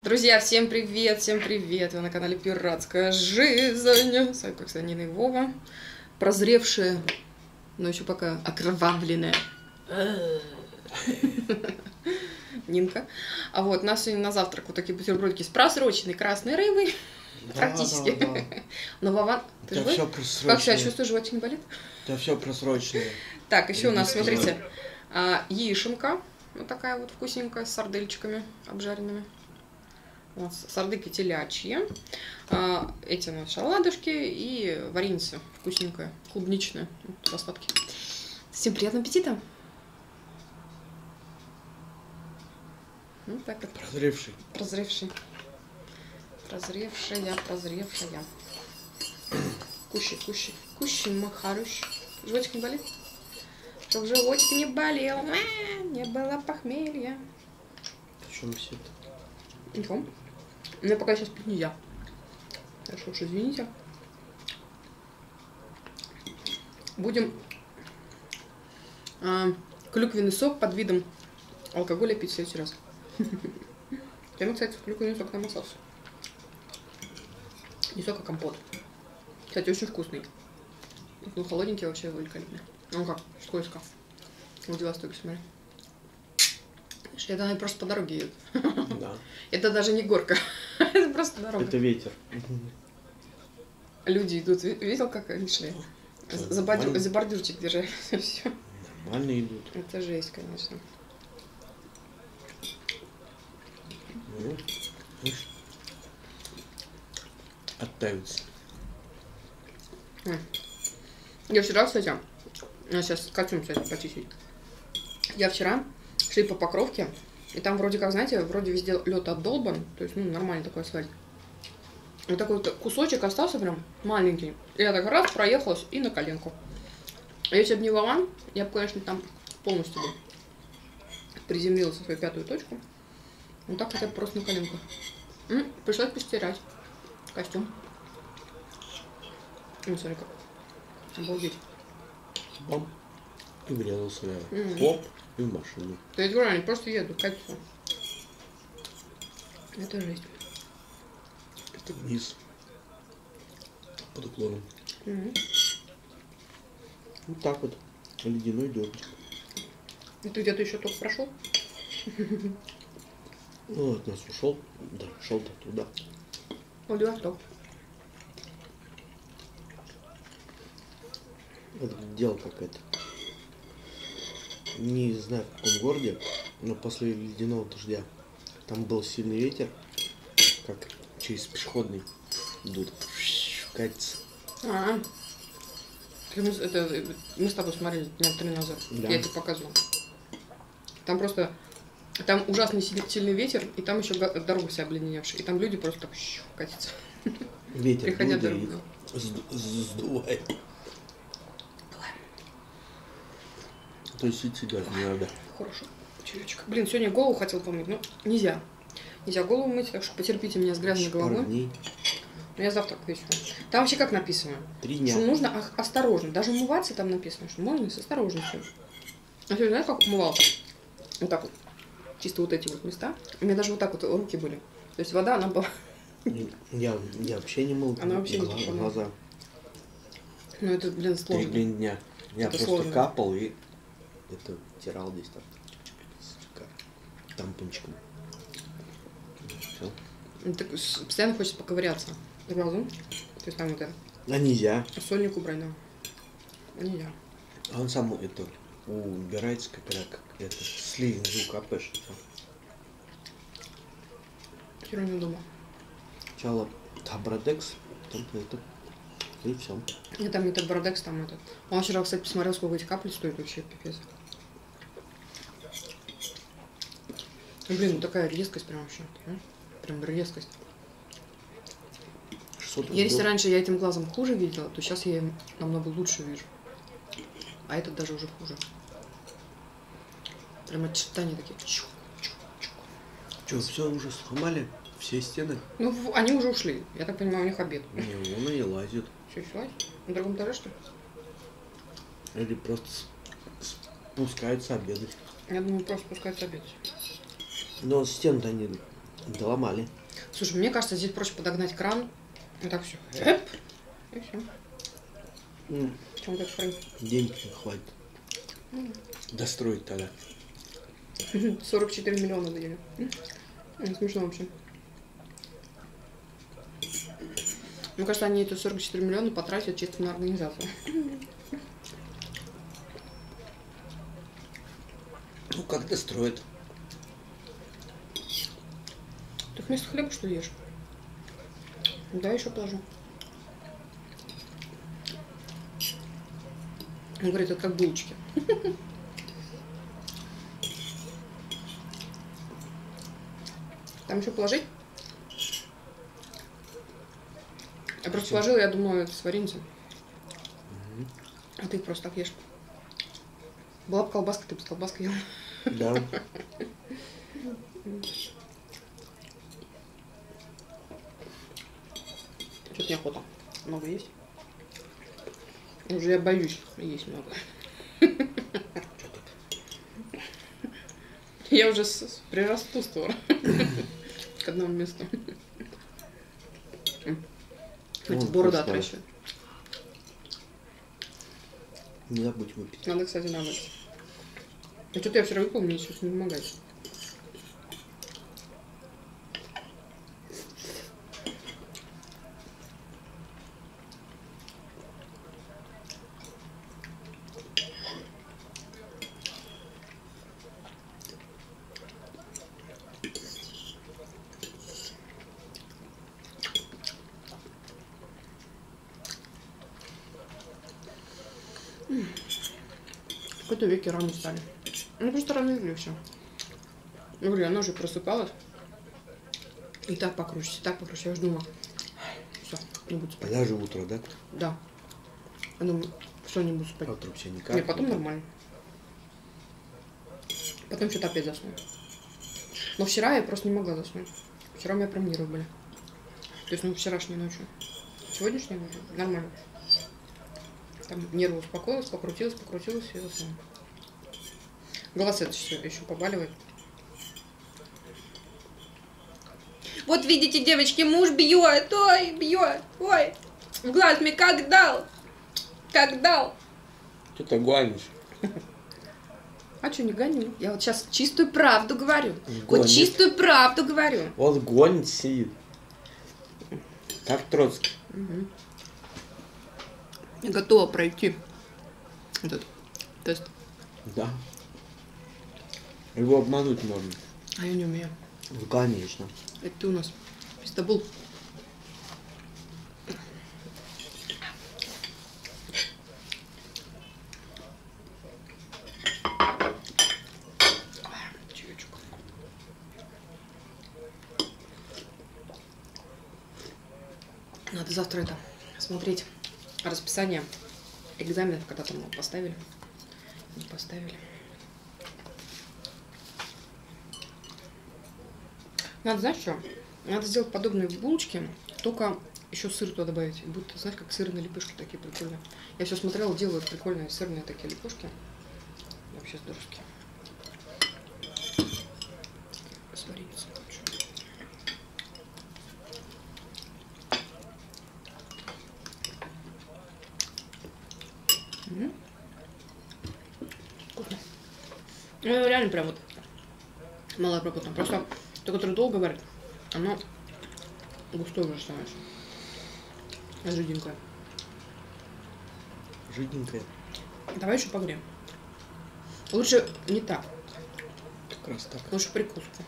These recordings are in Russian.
Друзья, всем привет, всем привет! Вы на канале Пиратская жизнь. С вами, как всегда, Нина и Вова. Прозревшие, но еще пока окровавленные. Нинка. А вот, у нас сегодня на завтрак вот такие бутербродики с просроченной красной рыбой. Практически. Да. Но Вован, ты Да, живой? все просроченное. Как себя чувствуешь, животик не болит? Да, все просроченное. Так, еще у нас, Иди смотрите, яишенка. Вот такая вот вкусненькая, с сардельчиками обжаренными. Вот, сардельки телячьи. Эти у нас шоколадушки и вареница вкусненькая, клубничная. Вот, распадки. Всем приятного аппетита! Вот так вот. Прозревший. Прозревший. Прозревшая. Кущи, мой хороший. Животик не болит? Чтоб животик не болел, не было похмелья. О чем все это? Ничего. Мне пока сейчас пить нельзя. Так что уж извините. Будем клюквенный сок под видом алкоголя пить в следующий раз. Прямо, кстати, клюквенный сок намазался. Не сок, а компот. Кстати, очень вкусный. Ну, холодненький вообще великолепный. Ну как, скользко. В Владивостоке, смотри. Это они просто по дороге едут. Да. Это даже не горка. Это просто дорога. Это ветер. Люди идут. Видел, как они шли? За бордюрчик держали. Все. Нормально идут. Это жесть, конечно. Ну, оттаются. Я вчера, кстати, сейчас котюм, кстати, почистить. Я вчера шли по Покровке, и там вроде как, знаете, вроде везде лед отдолбан, то есть, ну, нормальный такой асфальт. Вот такой вот кусочек остался прям маленький. И я так раз проехалась и на коленку. А если бы не Вован, я бы, конечно, там полностью бы приземлилась на свою пятую точку. Вот так хотя бы просто на коленку. Пришлось постирать костюм. Ну, смотри как. Обалдеть. Бам. И врезался я. Хоп. И в машину. То есть, говорю, они просто едут, катятся. Это жесть. Это вниз. Под уклоном. Вот так вот. Ледяной дождь. И ты где-то еще только прошел? Ну, от нас ушел. Да, шел-то туда. Владивосток. Это дело какое-то. Не знаю, в каком городе, но после ледяного дождя там был сильный ветер, как через пешеходный идут, катится. Это мы с тобой смотрели дня 3 назад. Да. Я тебе показывала. Там просто... Там ужасный сильный ветер, и там еще дорога вся обледеневшая. И там люди просто так катятся. Ветер Приходя дует, дорогу. сдувает. То есть идти даже не надо. Хорошо. Чаечек. Блин, сегодня голову хотел помыть, но нельзя. Нельзя голову мыть, так что потерпите меня с грязной Пару головой. дней. Но я завтра к вечеру. Там вообще как написано? 3 дня. Что нужно осторожно. Даже умываться там написано, что можно с осторожностью. А ты знаешь, как умывался? Вот так вот. Чисто вот эти вот места. У меня даже вот так вот руки были. То есть вода, она была... Я вообще не мыл Она вообще не помыла. глаза. Ну это, блин, 3 сложно. дня. Я Это просто сложно. капал и это тирал здесь так. Тампончиком. Все. Ну, так постоянно хочется поковыряться в глазу. То есть там вот это. А нельзя. Сольник убрать, да. А нельзя. А он сам это убирается, когда как это слизу капаешь. Хера не думал. Сначала Табрадекс, потом это. И все. Нет, там не Табрадекс, там этот. Он вчера, кстати, посмотрел, сколько эти капли стоят вообще, пипец. Блин, ну такая резкость прям вообще. Понимаешь? Прям резкость. 600 Если рублей. раньше я этим глазом хуже видела, то сейчас я им намного лучше вижу. А этот даже уже хуже. Прям очертания такие. Что, все уже сломали? Все стены? Ну, они уже ушли. Я так понимаю, у них обед. Не, он и лазит. Что, еще на другом этаже, что ли? Или просто спускаются обедать. Я думаю, просто пускать обед. Но стены-то они Доломали. Слушай, мне кажется, здесь проще подогнать кран. Вот так все. И все. Чем так хрень? Денег не хватит. Достроить тогда. 44 миллиона выделили. Смешно вообще. Мне кажется, они эти 44 миллиона потратят чисто на организацию. Ну, как достроят? Ты вместо хлеба что ешь? Да, еще положу. Он говорит, это как булочки. Там еще положить? Я просто положила, я думала, это с вареницей. А ты их просто так ешь. Была бы колбаска, ты бы с колбаской ел. Да. Что-то неохота. Много есть. Уже я боюсь есть много. Я уже прирасту скоро к одному месту. Эти борода отращивают. Не забудь выпить. Надо, кстати, намыть. А что-то я вчера выпил, мне сейчас не помогает. В какой-то веке рано стали. Ну, просто рано легли все. Я говорю, она уже просыпалась. И так покручусь, и так покручусь. Я уже думала, все, не буду спать. Даже утро, да? Да. Я думаю, все, не буду спать. А утром все никак. Не, потом нормально. Потом что-то опять засну. Но вчера я просто не могла заснуть. Вчера у меня прям нервы были. То есть, ну, вчерашней ночью. Сегодняшней ночью нормально. Там нервы успокоилась, покрутилась и заснула. Голос это еще побаливает. Вот видите, девочки, муж бьет, ой, бьет, ой. В глаз мне как дал. Как дал. Что ты гонишь? А что, не гоню? Я вот сейчас чистую правду говорю. Гонит. Вот чистую правду говорю. Он гонит, сидит. Как Троцкий. Угу. Я готова пройти этот тест. Да. Его обмануть можно. А я не умею. Ну, конечно. Это ты у нас пистобул. Чаечек. Надо завтра это смотреть расписание экзаменов, когда там поставили. Не поставили. Надо, знаешь что? Надо сделать подобные булочки, только еще сыр туда добавить. Будут, знаешь, как сырные лепешки такие прикольные. Я все смотрела, делают прикольные сырные такие лепешки. Вообще здоровские. Свариться лучше. Вкусно. Ну, реально прям вот малопропотно. Просто то, которое долго варит, оно густое уже становится. А жиденькое. Жиденькая. Давай еще погреем. Лучше не так. Как раз так. Лучше прикуску.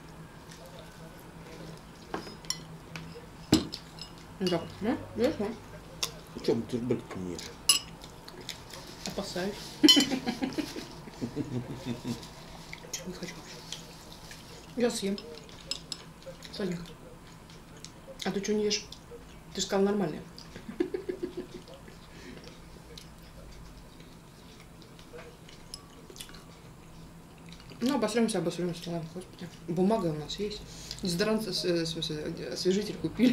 Да. Ну, ешь, ну. Ты что, бутерброд не ешь? Опасаюсь. Не хочу вообще. Я съем. Сладенько. А ты что не ешь? Ты же сказал нормальное. Ну, обосремся, ладно, господи. Бумага у нас есть. Дезодорант, освежитель купили.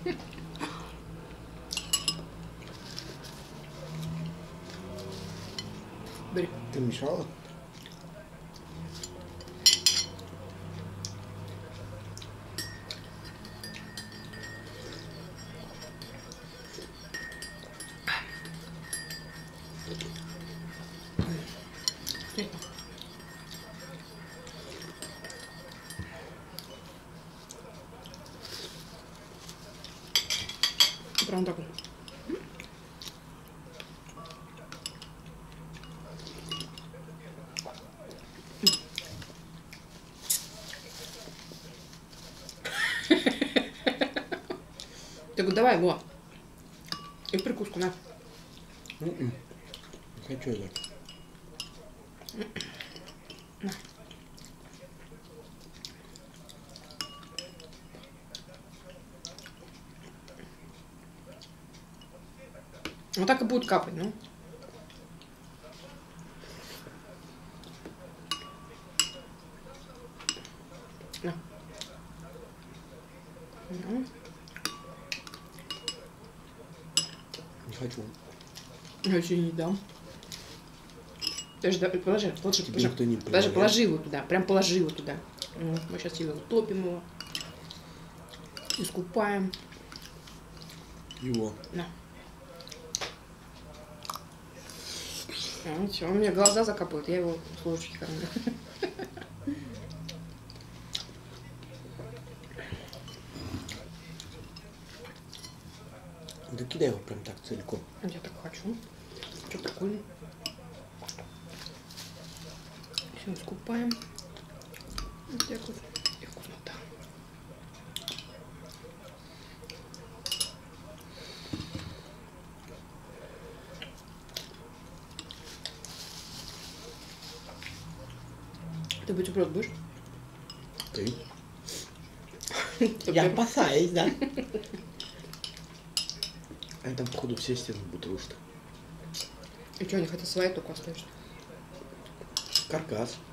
Бери. Ты мешала? прям так вот. Так вот давай, во. И прикуску, на. Не хочу я. На. Вот так и будет капать, ну. На. Ну. Не хочу. Я еще не дам. Даже положи, положи, Тебе положи. никто не Даже предлагает? положи его туда, прям положи его туда. Ну, мы сейчас его топим его. Искупаем. Его. На. Все, у меня глаза закапывают, я его с ложечки кормлю. Да кидай его прям так целиком. Я так хочу. Что прикольно. Все, искупаем. Вот так вот. И вкуснота. Ты бутерброд будешь? Ты? Я опасаюсь, да? А там, походу, все стены будут рушить. И что, они хотят свои только оставить? Каркас.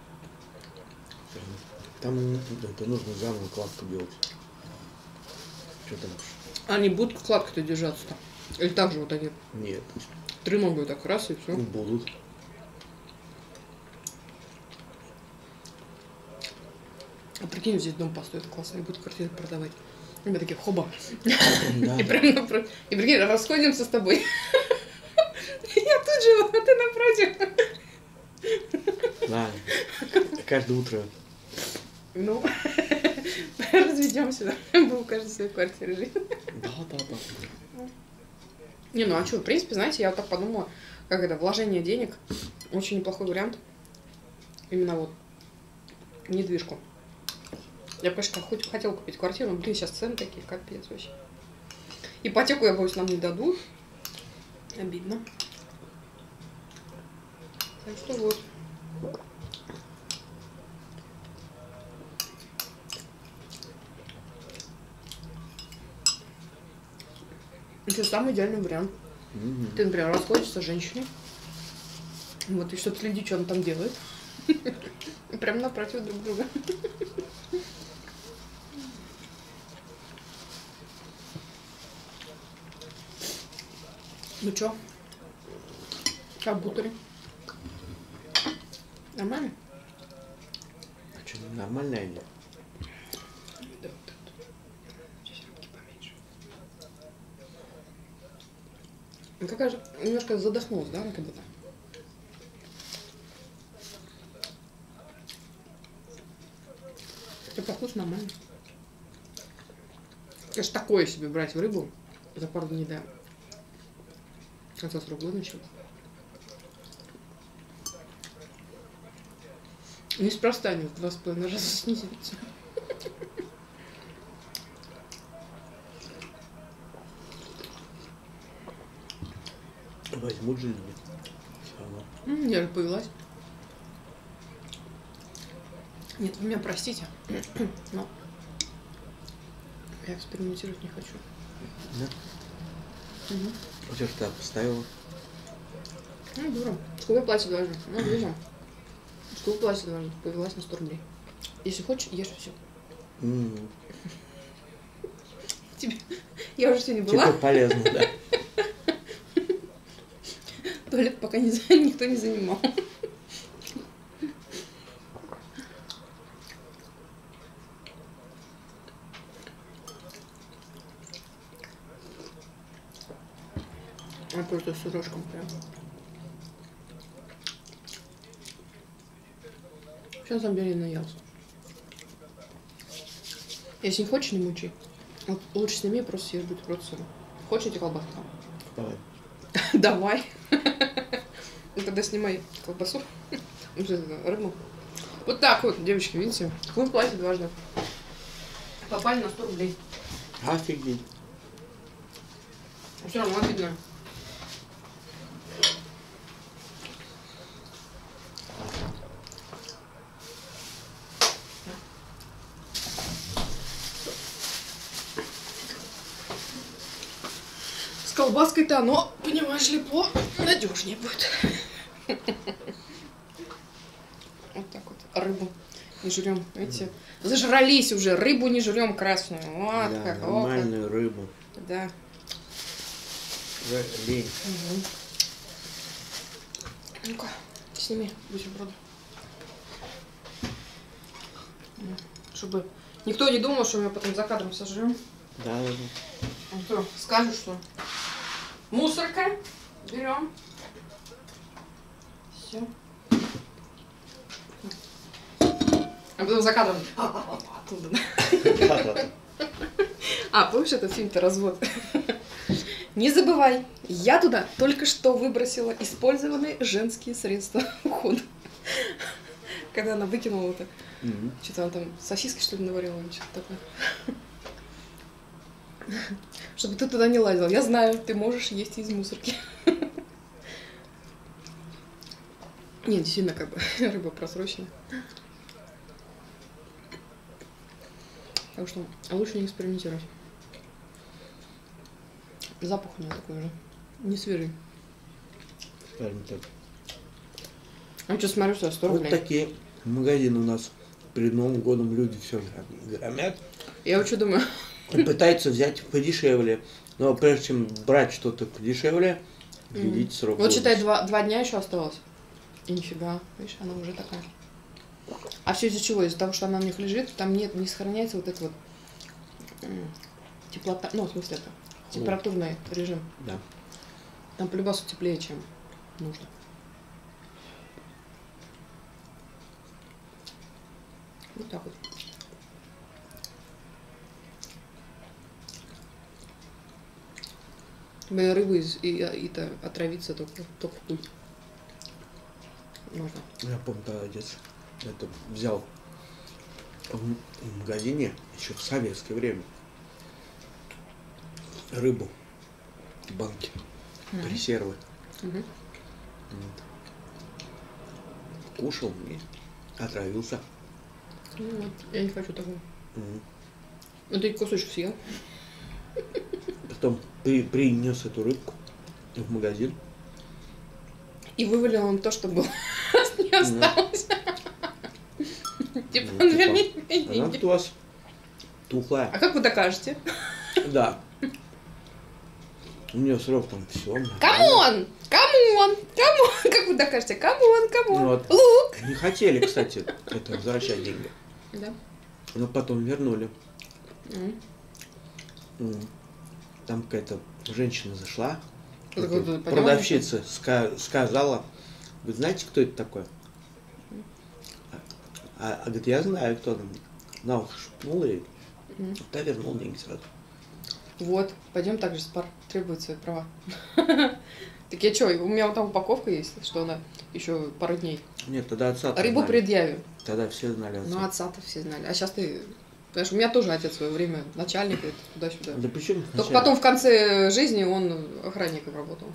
Там это нужно заново кладку делать. Что там? Они будут кладкой-то держаться-то? Или так же вот они? Нет. Три ногой так раз и все. Будут. А прикинь, здесь дом построят классный, будет квартиру продавать. И мы такие, хоба. Да. И прям напротив. И прикинь, расходимся с тобой. Я тут живу, а ты напротив. Да. Каждое утро. Ну, разведемся, да. Будем каждый в своей квартире жить. Да. Не, ну а что, в принципе, знаете, я вот так подумала, как это, вложение денег, очень неплохой вариант. Именно вот недвижку. Я, конечно, хоть хотела купить квартиру, но, блин, сейчас цены такие, капец вообще. Ипотеку, я боюсь, нам не дадут. Обидно. Так что вот. Это самый идеальный вариант. Ты, например, расходишься с женщиной. Вот, и что-то следи, что она там делает. Прям напротив друг друга. Ну чё? Как бутери? Нормально? А что, нормальная или? Да, вот это. Здесь рыбки поменьше. Ну какая же, немножко задохнулась, да, как будто? Хотя по вкусу нормально. Конечно, такое себе брать в рыбу за пару дней до конца срока годности. Неспроста они в 2,5 раза снизились. Возьмут же люди. Все равно. Я же повелась. Нет, вы меня простите, но я экспериментировать не хочу. Да? Угу. А что ж ты поставила? Ну, дура. Сколько платье должен? Ну, видим. Сколько платье должен? Повелась на 100 рублей. Если хочешь, ешь все. Тебе... Я уже сегодня была. Типа полезно, да. Туалет пока никто не занимал. А просто с рожком прям. Сейчас на самом деле наелся. Если не хочешь, не мучай. Вот лучше сними и просто съешь бутерброд сам. Хочешь эти колбасы? Давай. Давай. Ну тогда снимай колбасу. Рыбу. Вот так вот, девочки, видите? Мы платим дважды. Попали на 100 рублей. Офигеть. Все равно обидно. С колбаской-то оно, понимаешь ли, надежнее будет. Вот так вот. Рыбу не жрем, видите? Зажрались уже, рыбу не жрем красную. Вот Да, как. нормальную рыбу. Да. Лень. Угу. Ну-ка, сними бутерброды. Чтобы никто не думал, что мы потом за кадром сожрем. Да. А что, скажут, что мусорка берем. Все. А потом за кадром оттуда. А, помнишь этот фильм-то «Развод»? Не забывай, я туда только что выбросила использованные женские средства ухода. Когда она выкинула это. Что-то она там сосиски, что ли, наварила или что-то такое. Чтобы ты туда не лазил. Я знаю, ты можешь есть из мусорки. Нет, действительно, как бы рыба просроченная. Так что лучше не экспериментировать. Запах у него такой же. Не свежий. Скажем так. А что, смотрю, что 100 рублей. Вот такие магазины у нас перед Новым годом люди все громят. Я вот что думаю. Пытаются взять подешевле. Но прежде чем брать что-то подешевле, глядите срок. Вот считай, 2 дня еще осталось. И нифига, видишь, она уже такая. А все из-за чего? Из-за того, что она у них лежит, там не сохраняется вот это вот теплота, ну, в смысле это, температурный режим. Да. Там по-любому теплее, чем нужно. Вот так вот. Блин, рыбы и-то отравиться только в путь. Можно. Я помню, когда отец это взял в магазине еще в советское время рыбу в банке, консервы. Мгм. Кушал и отравился. Ну вот, я не хочу такого. Мгм. Ну ты кусочек съел. Потом принес эту рыбку в магазин. И вывалил он то, что было. Не осталось. Типа, Ну, типа, верни Она деньги. у вас тухлая. А как вы докажете? Да. У нее срок там все. Камон! Камон! Камон! Как вы докажете? Камон! Камон! Вот. Лук! Не хотели, кстати, это возвращать деньги. Да. Но потом вернули. М. Там какая-то женщина зашла. Ну, так вот, понимаешь, Продавщица сказала, вы знаете, кто это такой? А говорит, я знаю, кто там. На ухо шепнула и та вернул деньги сразу. Вот, пойдем также спар требует свои права. Так я что, у меня вот там упаковка есть, что она еще пару дней. Нет, тогда отца Рыбу знали. предъявим. Тогда все знали Ну, отца. отца-то все знали. А сейчас ты... Понимаешь, у меня тоже отец в свое время начальник, и туда-сюда. Да причем Только потом в конце жизни он охранником работал.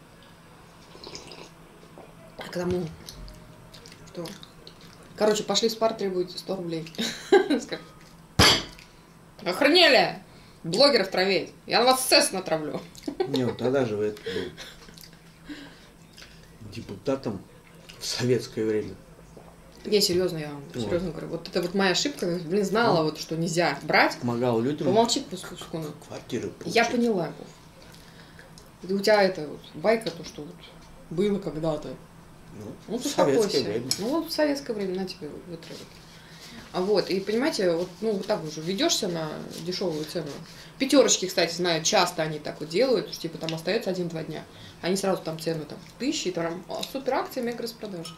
А к тому, что... Короче, пошли в спар, требуете 100 рублей. Скажи, охренели! Блогеров травить. Я на вас СС натравлю. Не, вот тогда же это был депутатом в советское время. Не, серьезно, я вам серьезно говорю. Вот это вот моя ошибка, блин, знала, вот, что нельзя брать. Помогал людям Помолчи, секунду. квартиры получить. Я поняла. Это у тебя это вот байка, то, что вот было когда-то. Ну, Ну, в советское успокойся. время. Ну, вот в советское время на тебе вытравят. А вот, и понимаете, вот, ну, вот так уже ведешься на дешевую цену. Пятерочки, кстати, знаю, часто они так вот делают, что, типа, там остается 1-2 дня. Они сразу там цену там 1000, там супер акция, мега распродаж.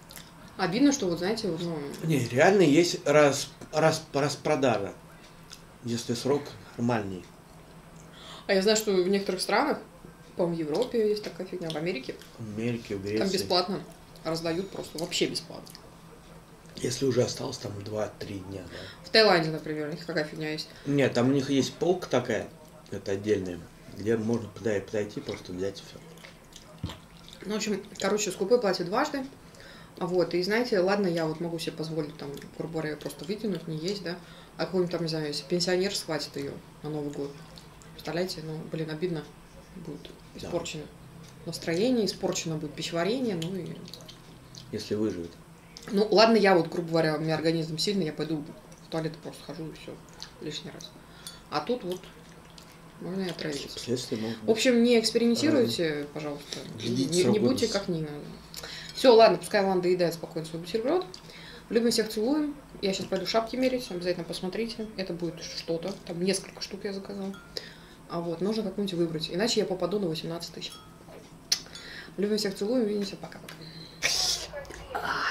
Обидно, что вот, знаете, вот, ну... Не, реально есть распродажа. Если срок нормальный. А я знаю, что в некоторых странах, по-моему, в Европе есть такая фигня, в Америке, В Америке, в Греции. там бесплатно раздают просто, вообще бесплатно. Если уже осталось там 2-3 дня, да. В Таиланде, например, у них какая фигня есть. Нет, там у них есть полка такая, это отдельная, где можно подойти, просто взять и все. Ну, в общем, короче, скупой платье дважды. Вот, и знаете, ладно, я вот могу себе позволить там, грубо говоря, просто вытянуть, не есть, да, а какой-нибудь там, не знаю, если пенсионер схватит ее на Новый год, представляете, ну, блин, обидно будет, испорчено настроение, испорчено будет пищеварение, ну и... Если выживет. Ну, ладно, я вот, грубо говоря, у меня организм сильный, я пойду в туалет просто хожу и все, лишний раз. А тут вот можно и отравиться. Последствия могут быть. В общем, не экспериментируйте, пожалуйста, Глядите не срок будьте годности. как Нина. Все, ладно, пускай Ван доедает спокойно свой бутерброд. Любим, всех целуем. Я сейчас пойду шапки мерить, обязательно посмотрите. Это будет что-то. Там несколько штук я заказала. А вот, нужно как-нибудь выбрать. Иначе я попаду на 18 тысяч. Любим, всех целуем. Увидимся. Пока-пока.